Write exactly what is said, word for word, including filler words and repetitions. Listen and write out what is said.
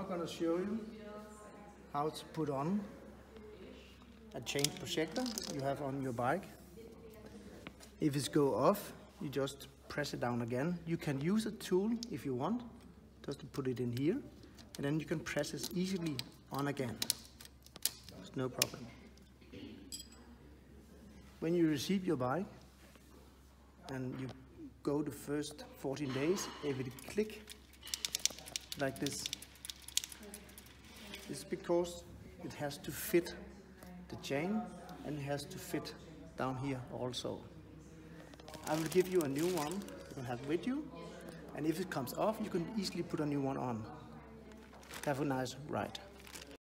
I'm going to show you how to put on a chain protector you have on your bike. If it goes off, you just press it down again. You can use a tool if you want, just to put it in here, and then you can press it easily on again. There's no problem. When you receive your bike and you go the first fourteen days, if it click like this, it's because it has to fit the chain and it has to fit down here also. I will give you a new one you can have with you, and if it comes off, you can easily put a new one on. Have a nice ride.